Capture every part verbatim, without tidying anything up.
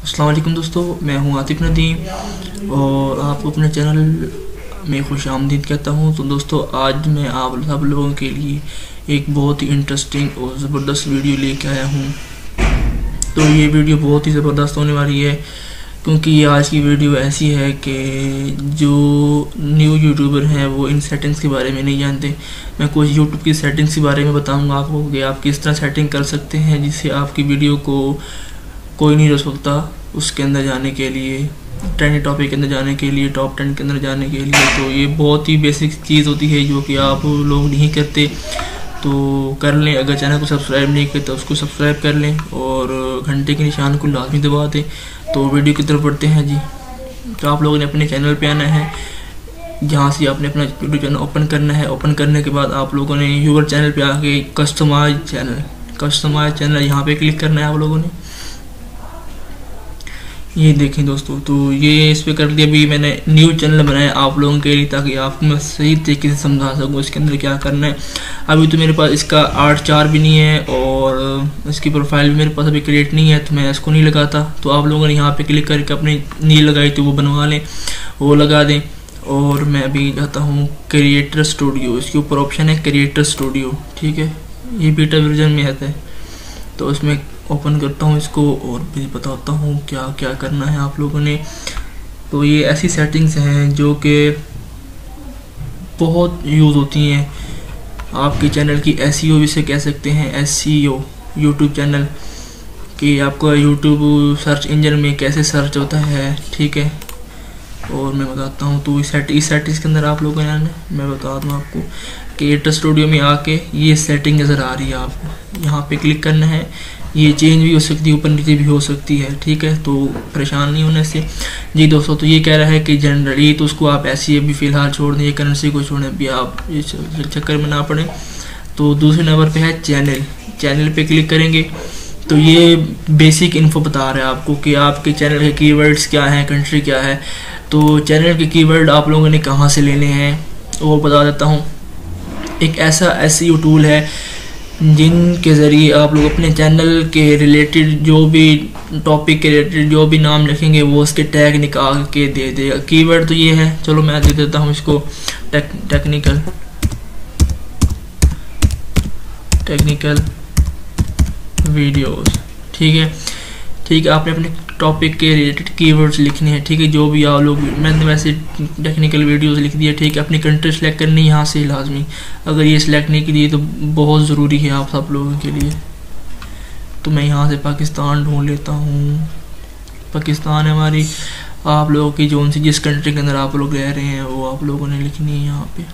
अस्सलाम वालेकुम दोस्तों, मैं हूं आतिफ नदीम और आपको अपने चैनल में खुश आमदीद कहता हूं। तो दोस्तों, आज मैं आप सब लोगों के लिए एक बहुत ही इंटरेस्टिंग और ज़बरदस्त वीडियो लेके आया हूं। तो ये वीडियो बहुत ही ज़बरदस्त होने वाली है, क्योंकि ये आज की वीडियो ऐसी है कि जो न्यू यूट्यूबर हैं वो इन सेटिंग्स के बारे में नहीं जानते। मैं कुछ यूट्यूब की सेटिंग्स के बारे में बताऊंगा आपको कि आप किस तरह सेटिंग कर सकते हैं जिससे आपकी वीडियो को कोई नहीं रोक सकता उसके अंदर जाने के लिए, ट्रेंडिंग टॉपिक के अंदर जाने के लिए, टॉप टेन के अंदर जाने के लिए। तो ये बहुत ही बेसिक चीज़ होती है जो कि आप लोग नहीं करते, तो कर लें। अगर चैनल को सब्सक्राइब नहीं किया तो उसको सब्सक्राइब कर लें और घंटे के निशान को लाजमी दबा दें। तो वीडियो की तरफ बढ़ते हैं जी। तो आप लोगों ने अपने चैनल पे आना है, जहाँ से आपने अपना यूट्यूब चैनल ओपन करना है। ओपन करने के बाद आप लोगों ने यूट्यूब चैनल पे आके कस्टमाइज चैनल कस्टमाइज चैनल यहाँ पे क्लिक करना है आप लोगों ने। ये देखें दोस्तों, तो ये इस पर कर दिया। अभी मैंने न्यू चैनल बनाया आप लोगों के लिए, ताकि आपको मैं सही तरीके से समझा सकूँ इसके अंदर क्या करना है। अभी तो मेरे पास इसका आर्ट चार भी नहीं है और इसकी प्रोफाइल भी मेरे पास अभी क्रिएट नहीं है, तो मैं इसको नहीं लगाता। तो आप लोगों ने यहाँ पे क्लिक करके अपनी नील लगाई तो वो बनवा लें, वो लगा दें। और मैं अभी जाता हूँ क्रिएटर स्टूडियो, इसके ऊपर ऑप्शन है क्रिएटर स्टूडियो, ठीक है। ये बीटा वर्जन में आता है, तो उसमें ओपन करता हूँ इसको और भी बताता हूँ क्या क्या करना है आप लोगों ने। तो ये ऐसी सेटिंग्स हैं जो कि बहुत यूज़ होती हैं आपके चैनल की एसईओ भी से कह सकते हैं, एसईओ यूट्यूब चैनल कि आपका यूट्यूब सर्च इंजन में कैसे सर्च होता है, ठीक है। और मैं बताता हूँ, तो इस सेट इस सेटिंग्स के अंदर आप लोगों ने मैं बता दूँ आपको कि क्रिएटर स्टूडियो में आके ये सेटिंग नज़र आ रही है, आपको यहाँ पे क्लिक करना है। ये चेंज भी हो सकती है, ऊपर नीचे भी हो सकती है, ठीक है। तो परेशान नहीं होने से जी दोस्तों। तो ये कह रहा है कि जनरली तो उसको आप ऐसी अभी फ़िलहाल छोड़ दें, ये करेंसी को छोड़ें, अभी आप इस चक्कर में ना पड़ें। तो दूसरे नंबर पे है चैनल। चैनल पे क्लिक करेंगे तो ये बेसिक इन्फो बता रहा है आपको कि आपके चैनल के कीवर्ड्स क्या हैं, कंट्री क्या है। तो चैनल के कीवर्ड आप लोगों ने कहाँ से लेने हैं वो बता देता हूँ। एक ऐसा एसईओ टूल है जिनके ज़रिए आप लोग अपने चैनल के रिलेटेड जो भी टॉपिक के रिलेटेड जो भी नाम लिखेंगे वो उसके टैग निकाल के दे देगा। कीवर्ड तो ये है, चलो मैं दे देता हूँ इसको टेक, टेक्निकल टेक्निकल वीडियोस, ठीक है ठीक है। आपने अपने टॉपिक के रिलेटेड कीवर्ड्स लिखने हैं, ठीक है, जो भी आप लोग। मैंने वैसे टेक्निकल वीडियोस लिख दिया, ठीक है। अपनी कंट्री सेलेक्ट करनी यहाँ से लाजमी, अगर ये सिलेक्ट नहीं की तो बहुत ज़रूरी है आप सब लोगों के लिए। तो मैं यहाँ से पाकिस्तान ढूंढ लेता हूँ। पाकिस्तान है हमारी। आप लोगों की जो सी जिस कंट्री के अंदर आप लोग रह रहे हैं वो आप लोगों ने लिखनी है यहाँ पे।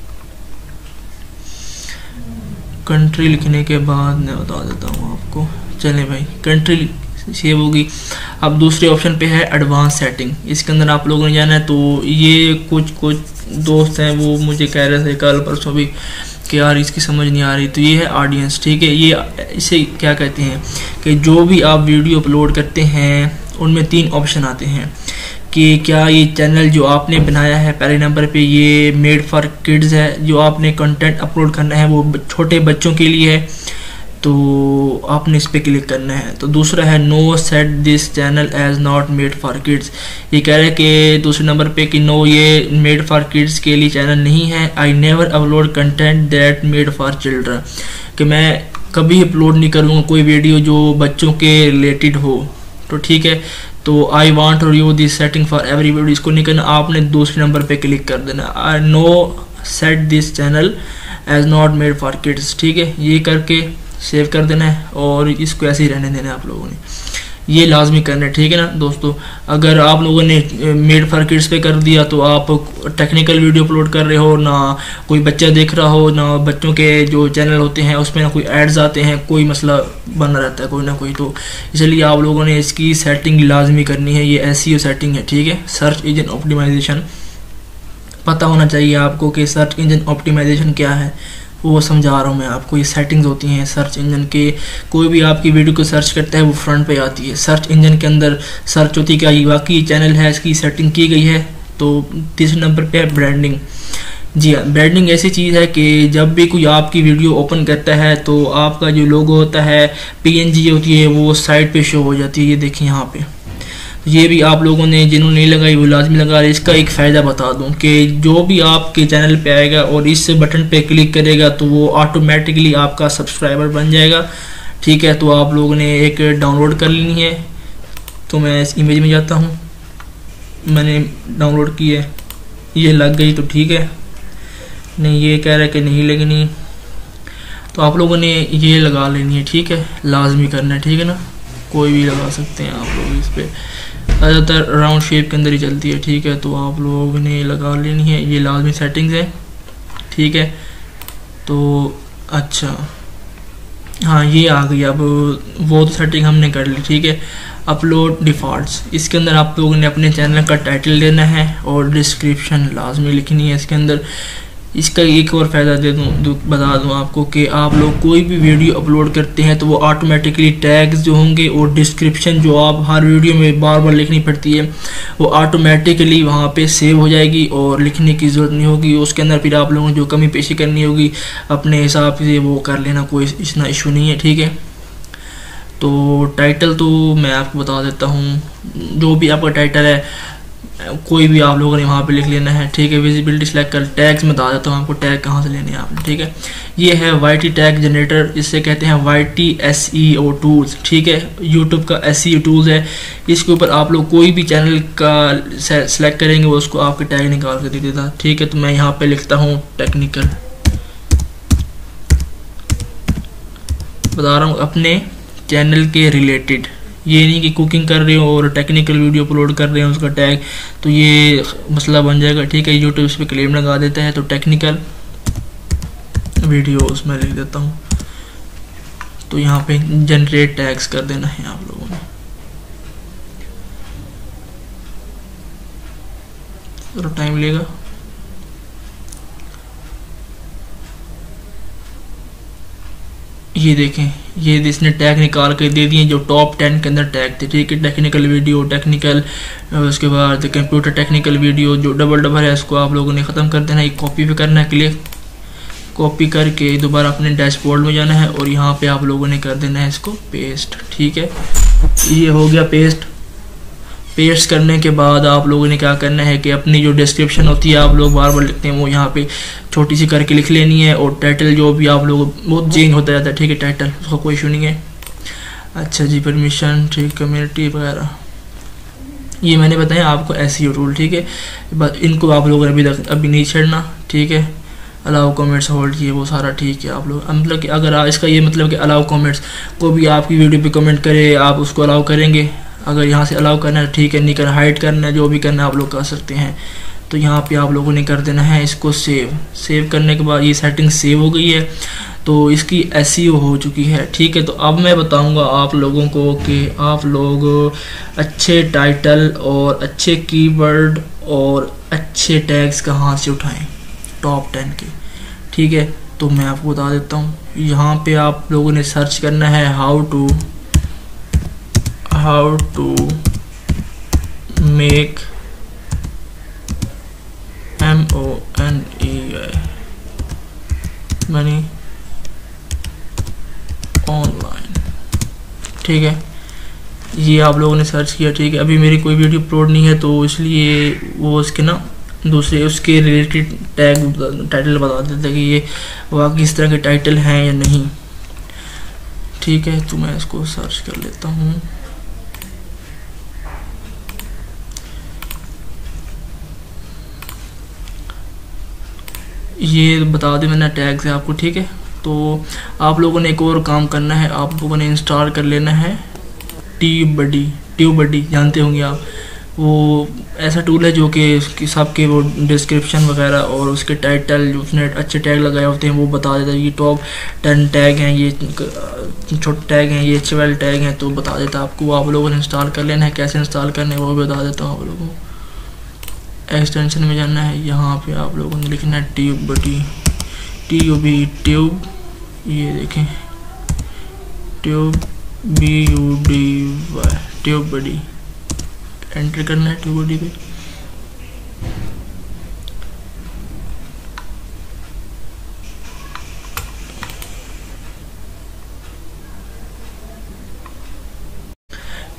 कंट्री लिखने के बाद मैं बता देता हूँ आपको। चले भाई, कंट्री सेव होगी। अब दूसरे ऑप्शन पे है एडवांस सेटिंग, इसके अंदर आप लोगों ने जाना है। तो ये कुछ कुछ दोस्त हैं वो मुझे कह रहे थे कल परसों भी कि यार इसकी समझ नहीं आ रही। तो ये है ऑडियंस, ठीक है। ये इसे क्या कहते हैं कि जो भी आप वीडियो अपलोड करते हैं उनमें तीन ऑप्शन आते हैं कि क्या ये चैनल जो आपने बनाया है पहले नंबर पे ये मेड फॉर किड्स है, जो आपने कंटेंट अपलोड करना है वो छोटे बच्चों के लिए है, तो आपने इस पर क्लिक करना है। तो दूसरा है no set this channel as not made for kids. ये कह रहा है कि दूसरे नंबर पे कि नो, ये मेड फॉर किड्स के लिए चैनल नहीं है। I never upload content that made for children, कि मैं कभी अपलोड नहीं करूँगा कोई वीडियो जो बच्चों के रिलेटेड हो, तो ठीक है। तो I want to review this setting for every video, इसको नहीं करना, आपने दूसरे नंबर पे क्लिक कर देना। I no set this channel as not made for kids, ठीक है। ये करके सेव कर देना है और इसको ऐसे ही रहने देना है आप लोगों ने, ये लाजमी करना है, ठीक है ना दोस्तों। अगर आप लोगों ने मेड फॉर किड्स पे कर दिया तो आप टेक्निकल वीडियो अपलोड कर रहे हो, ना कोई बच्चा देख रहा हो, ना बच्चों के जो चैनल होते हैं उसमें ना कोई एड्स आते हैं, कोई मसला बना रहता है कोई ना कोई। तो इसलिए आप लोगों ने इसकी सेटिंग लाजमी करनी है। ये एसईओ सेटिंग है, ठीक है, सर्च इंजन ऑप्टिमाइजेशन। पता होना चाहिए आपको कि सर्च इंजन ऑप्टिमाइजेशन क्या है, वो समझा रहा हूँ मैं आपको। ये सेटिंग्स होती हैं सर्च इंजन के, कोई भी आपकी वीडियो को सर्च करता है वो फ्रंट पे आती है। सर्च इंजन के अंदर सर्च होती है क्या ये वाकई चैनल है, इसकी सेटिंग की गई है। तो तीसरे नंबर पे है ब्रांडिंग। जी हाँ, ब्रांडिंग ऐसी चीज़ है कि जब भी कोई आपकी वीडियो ओपन करता है तो आपका जो लोगो होता है, पीएनजी होती है, वो साइड पे शो हो जाती है। ये देखिए यहाँ पे ये भी आप लोगों ने जिन्होंने नहीं लगाई वो लाजमी लगा रहे। इसका एक फ़ायदा बता दूं कि जो भी आपके चैनल पे आएगा और इस बटन पे क्लिक करेगा तो वो ऑटोमेटिकली आपका सब्सक्राइबर बन जाएगा, ठीक है। तो आप लोगों ने एक डाउनलोड कर लेनी है। तो मैं इस इमेज में जाता हूँ, मैंने डाउनलोड की है, ये लग गई तो ठीक है, नहीं ये कह रहा है कि नहीं लगनी, तो आप लोगों ने ये लगा लेनी है, ठीक है, लाजमी करना है, ठीक है ना। कोई भी लगा सकते हैं आप लोग, इस पर ज़्यादातर राउंड शेप के अंदर ही चलती है, ठीक है। तो आप लोगों ने लगा लेनी है, ये लाजमी सेटिंग्स है, ठीक है। तो अच्छा हाँ ये आ गई, अब वो तो सेटिंग हमने कर ली, ठीक है। अपलोड डिफ़ॉल्ट्स, इसके अंदर आप लोगों ने अपने चैनल का टाइटल देना है और डिस्क्रिप्शन लाजमी लिखनी है इसके अंदर। इसका एक और फ़ायदा दे दूँ बता दूँ आपको कि आप लोग कोई भी वीडियो अपलोड करते हैं तो वो ऑटोमेटिकली टैग्स जो होंगे और डिस्क्रिप्शन जो आप हर वीडियो में बार बार लिखनी पड़ती है वो ऑटोमेटिकली वहाँ पे सेव हो जाएगी और लिखने की ज़रूरत नहीं होगी। उसके अंदर फिर आप लोगों को जो कमी पेशी करनी होगी अपने हिसाब से वो कर लेना, कोई इतना इशू नहीं है, ठीक है। तो टाइटल तो मैं आपको बता देता हूँ, जो भी आपका टाइटल है कोई भी आप लोगों ने वहाँ पे लिख लेना है, ठीक है। विजिबिलिटी सेलेक्ट कर, टैग्स में बता देता हूँ आपको टैग कहाँ से लेने हैं आपने, ठीक है। ये है वाई टी टैग जनरेटर, इससे कहते हैं Y T S E O tools, ठीक है। यूट्यूब का एस ई ओ टूल्स है, इसके ऊपर आप लोग कोई भी चैनल का सेलेक्ट करेंगे वो उसको आपके टैग निकाल कर दे देता, ठीक है। तो मैं यहाँ पे लिखता हूँ टेक्निकल, बता रहा हूँ अपने चैनल के रिलेटेड, ये नहीं कि कुकिंग कर रहे हो और टेक्निकल वीडियो अपलोड कर रहे हैं उसका टैग तो ये मसला बन जाएगा, ठीक है। यूट्यूब इस पर क्लेम लगा देता है, तो टेक्निकल वीडियो उसमें लिख देता हूँ। तो यहाँ पे जनरेट टैग्स कर देना है आप लोगों ने, थोड़ा टाइम लेगा। ये देखें, ये इसने टैग निकाल के दे दिए जो टॉप टेन के अंदर टैग थे, ठीक है। टेक्निकल वीडियो, टेक्निकल, उसके बाद कंप्यूटर टेक्निकल वीडियो, जो डबल डबल है इसको आप लोगों ने ख़त्म कर देना है। कॉपी पे करना है, क्लिक कॉपी करके दोबारा अपने डैशबोर्ड में जाना है और यहाँ पे आप लोगों ने कर देना है इसको पेस्ट, ठीक है। ये हो गया पेस्ट। पेस्ट करने के बाद आप लोगों ने क्या करना है कि अपनी जो डिस्क्रिप्शन होती है आप लोग बार बार लिखते हैं वो यहाँ पे छोटी सी करके लिख लेनी है, और टाइटल जो भी आप लोग बहुत चेंज होता रहता है, ठीक है। टाइटल उसका कोई इशू नहीं है। अच्छा जी, परमिशन, ठीक, कम्युनिटी वगैरह ये मैंने बताया आपको एसईओ टूल, ठीक है। बस इनको आप लोग अभी तक अभी नहीं छेड़ना, ठीक है। अलाउ कमेंट्स होल्ड, ये वो सारा ठीक है। आप लोग मतलब कि अगर आप इसका ये मतलब कि अलाउ कमेंट्स, को भी आपकी वीडियो पे कमेंट करे आप उसको अलाउ करेंगे। अगर यहाँ से अलाउ करना है ठीक है, नहीं करना हाइड करना है, जो भी करना है आप लोग कर सकते हैं। तो यहाँ पे आप लोगों ने कर देना है इसको सेव। सेव करने के बाद ये सेटिंग सेव हो गई है, तो इसकी एसईओ हो चुकी है, ठीक है। तो अब मैं बताऊंगा आप लोगों को कि आप लोग अच्छे टाइटल और अच्छे कीवर्ड और अच्छे टैग्स कहाँ से उठाएं टॉप टेन के, ठीक है। तो मैं आपको बता देता हूँ, यहाँ पे आप लोगों ने सर्च करना है how to how to make M O N E I money online, ठीक है। ये आप लोगों ने सर्च किया, ठीक है। अभी मेरी कोई वीडियो अपलोड नहीं है तो इसलिए वो उसके ना दूसरे उसके रिलेटेड टैग टाइटल बता देते कि ये वाकई इस तरह के टाइटल हैं या नहीं, ठीक है। तो मैं इसको सर्च कर लेता हूँ। ये बता दें मैंने टैग्स है आपको, ठीक है। तो आप लोगों ने एक और काम करना है, आप लोगों ने इंस्टॉल कर लेना है ट्यूबबडी। ट्यूबबडी जानते होंगे आप, वो ऐसा टूल है जो कि सबके वो डिस्क्रिप्शन वगैरह और उसके टाइटल जो उसने अच्छे टैग लगाए होते हैं वो बता देता है। ये टॉप टेन टैग हैं, ये छोटे टैग हैं, ये ट्वेल्व टैग हैं, तो बता देता है आपको। आप लोगों ने इंस्टॉल कर लेना है, कैसे इंस्टॉल करना है वो भी बता देता हूँ आप लोगों को। एक्सटेंशन में जाना है, यहाँ पे आप लोगों ने लिखना है TubeBuddy, T U B tube, ये देखें tube B U D Y TubeBuddy, enter करना है ट्यूबबडी पे।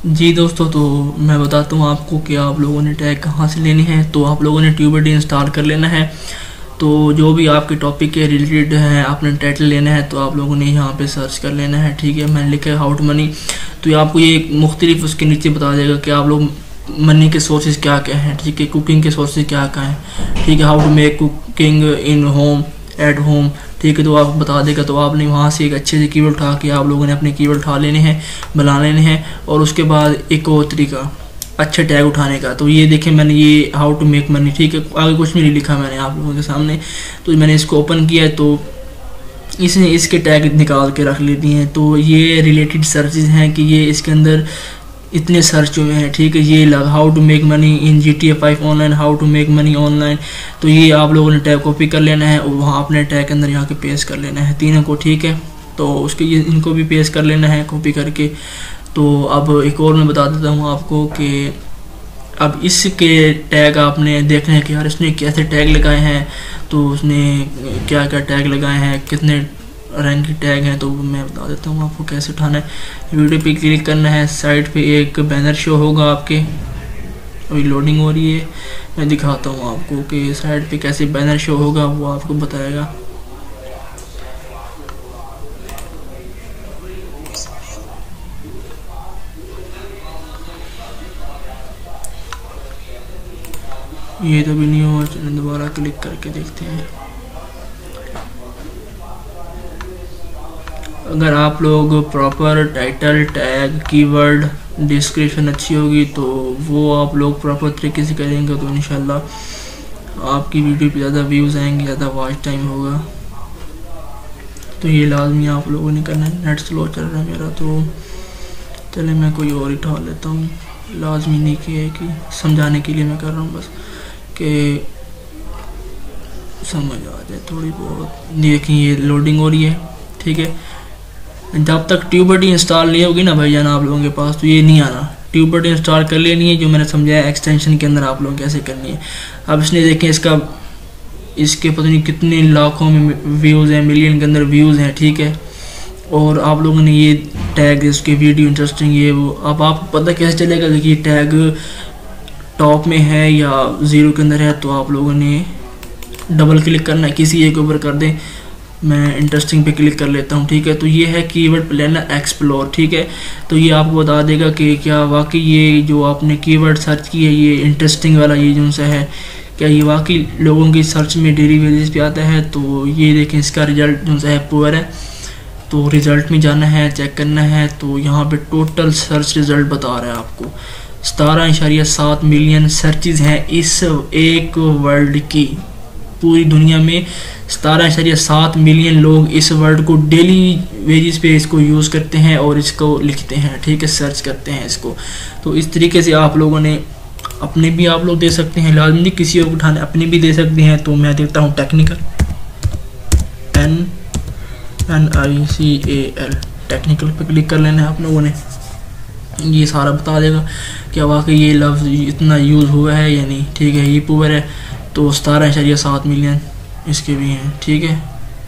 जी दोस्तों, तो मैं बताता हूँ आपको कि आप लोगों ने टैग कहाँ से लेने हैं। तो आप लोगों ने ट्यूबरडी इंस्टॉल कर लेना है। तो जो भी आपके टॉपिक के रिलेटेड है, आपने टाइटल लेना है तो आप लोगों ने यहाँ पे सर्च कर लेना है। ठीक है, मैंने लिखा है हाउ टू मनी, तो ये आपको ये मुख्तलिफ उसके नीचे बता देगा कि आप लोग मनी के सोर्सेज क्या क्या हैं। ठीक है, कुकिंग के सोर्सेज क्या क्या हैं। ठीक है, how to make cooking in home at home. ठीक है, तो आप बता देगा। तो आपने वहाँ से एक अच्छे से कीवर्ड उठा के आप लोगों ने अपने कीवर्ड उठा लेने हैं, बना लेने हैं। और उसके बाद एक और तरीका अच्छे टैग उठाने का, तो ये देखें मैंने ये हाउ टू मेक मनी। ठीक है, आगे कुछ भी नहीं लिखा मैंने आप लोगों के सामने। तो मैंने इसको ओपन किया है, तो इसने इसके टैग निकाल के रख लेती हैं। तो ये रिलेटेड सर्चेज हैं कि ये इसके अंदर इतने सर्च हुए हैं। ठीक है, ये लग how to make money in G T A five online, how to make money online. तो ये आप लोगों ने टैग कॉपी कर लेना है और वहाँ अपने टैग के अंदर यहाँ के पेस्ट कर लेना है तीनों को। ठीक है, तो उसके ये इनको भी पेस्ट कर लेना है कॉपी करके। तो अब एक और मैं बता देता हूँ आपको कि अब इसके टैग आपने देखने हैं कि यार इसने कैसे टैग लगाए हैं, तो उसने क्या क्या टैग लगाए हैं, कितने रैंक के टैग हैं। तो मैं बता देता हूँ आपको कैसे उठाना है। वीडियो पे क्लिक करना है, साइड पे एक बैनर शो होगा आपके, अभी लोडिंग हो रही है। मैं दिखाता हूँ आपको कि साइड पे कैसे बैनर शो होगा, वो आपको बताएगा। ये तो भी नहीं हुआ, चलिए दोबारा क्लिक करके देखते हैं। अगर आप लोग proper title, tag, keyword, description अच्छी होगी तो वो आप लोग प्रॉपर तरीके से करेंगे तो इंशाल्लाह आपकी वीडियो पे ज़्यादा व्यूज़ आएंगे, ज़्यादा वॉच टाइम होगा। तो ये लाजमी आप लोगों ने करना है। नेट स्लो चल रहा है मेरा, तो चले मैं कोई और ही उठा लेता हूँ। लाजमी नहीं कि है कि समझाने के लिए मैं कर रहा हूँ बस कि समझ आ जाए थोड़ी बहुत। देखिए ये लोडिंग हो रही है। ठीक है, जब तक ट्यूबरडी इंस्टॉल नहीं होगी ना भाई जान आप लोगों के पास, तो ये नहीं आना। ट्यूबरडी इंस्टॉल कर लेनी है, जो मैंने समझाया एक्सटेंशन के अंदर आप लोग कैसे करनी है। अब इसने देखें इसका इसके पता नहीं कितने लाखों में व्यूज़ हैं, मिलियन के अंदर व्यूज़ हैं। ठीक है, और आप लोगों ने ये टैग इसके वीडियो इंटरेस्टिंग ये वो, अब आपको पता कैसे चलेगा कि ये टैग टॉप में है या ज़ीरो के अंदर है। तो आप लोगों ने डबल क्लिक करना है, किसी एक ऊपर कर दें। मैं इंटरेस्टिंग पे क्लिक कर लेता हूँ। ठीक है, तो ये है कीवर्ड प्लानर एक्सप्लोर। ठीक है, तो ये आपको बता देगा कि क्या वाकई ये जो आपने कीवर्ड सर्च की है, ये इंटरेस्टिंग वाला ये जो सा है, क्या ये वाकई लोगों की सर्च में डेली बेसिस पे आता है। तो ये देखें इसका रिजल्ट जो सा है पुअर है। तो रिज़ल्ट में जाना है, चेक करना है। तो यहाँ पे टोटल सर्च रिज़ल्ट बता रहा है आपको सतारह इशारिया सात मिलियन सर्चेज हैं इस एक वर्ड की। पूरी दुनिया में सतारह इशारिया सात मिलियन लोग इस वर्ड को डेली बेसिस पे इसको यूज़ करते हैं और इसको लिखते हैं। ठीक है, सर्च करते हैं इसको। तो इस तरीके से आप लोगों ने अपने भी आप लोग दे सकते हैं, लाजमी नहीं किसी और उठाने, अपने भी दे सकते हैं। तो मैं देता हूँ technical, N N I C A L, technical पे क्लिक कर लेना है आप लोगों ने। ये सारा बता देगा कि वाकई ये लफ्ज़ इतना यूज़ हुआ है या नहीं। ठीक है, ये पुअर है तो सतारह इशारिया सात मिलियन इसके भी हैं। ठीक है,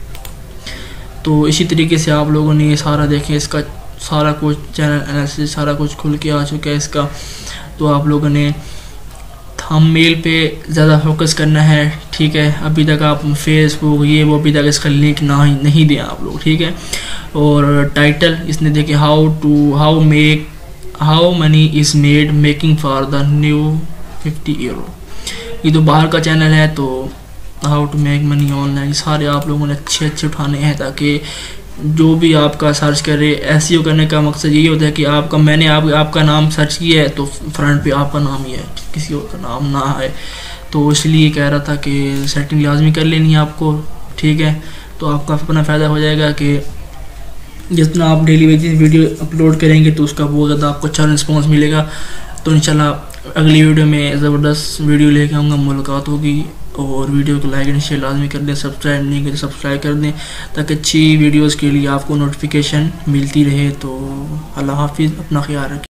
तो इसी तरीके से आप लोगों ने ये सारा देखें, इसका सारा कुछ चैनल एनालिसिस सारा कुछ खुल के आ चुका है इसका। तो आप लोगों ने थंबनेल पे ज़्यादा फोकस करना है। ठीक है, अभी तक आप फेसबुक ये वो अभी तक इसका लिंक ना ही नहीं दिया आप लोग। ठीक है, और टाइटल इसने देखे how to how make how money is made making for the new fifty euro. ये तो बाहर का चैनल है। तो how to make money online सारे आप लोगों ने अच्छे अच्छे उठाने हैं, ताकि जो भी आपका सर्च करे, एसईओ करने का मकसद यही होता है कि आपका मैंने आप, आपका नाम सर्च किया है तो फ्रंट पे आपका नाम ही है, किसी और का नाम ना है। तो इसलिए कह रहा था कि सेटिंग लाजमी कर लेनी है आपको। ठीक है, तो आपका अपना फ़ायदा हो जाएगा कि जितना आप डेली बेसिस वीडियो अपलोड करेंगे तो उसका बहुत ज़्यादा आपको अच्छा रिस्पॉन्स मिलेगा। तो इंशाल्लाह अगली वीडियो में ज़बरदस्त वीडियो लेके आऊँगा, मुलाकात होगी। और वीडियो को लाइक एंड शेयर लाजमी कर दें, सब्सक्राइब नहीं करें सब्सक्राइब कर दें, ताकि अच्छी वीडियोस के लिए आपको नोटिफिकेशन मिलती रहे। तो अल्लाह हाफिज़, अपना ख्याल रखें।